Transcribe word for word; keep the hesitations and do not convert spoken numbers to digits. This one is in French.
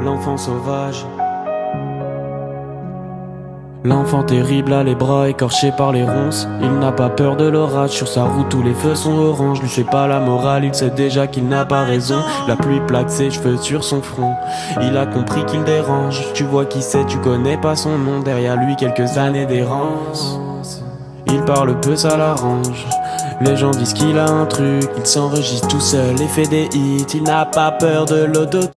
l'enfant sauvage. L'enfant terrible a les bras écorchés par les ronces. Il n'a pas peur de l'orage, sur sa route tous les feux sont orange. Lui c'est pas la morale, il sait déjà qu'il n'a pas raison. La pluie plaque ses cheveux sur son front. Il a compris qu'il dérange. Tu vois qui c'est, tu connais pas son nom. Derrière lui quelques années d'errance. Il parle peu, ça l'arrange. Les gens disent qu'il a un truc. Il s'enregistre tout seul et fait des hits. Il n'a pas peur de l'auto.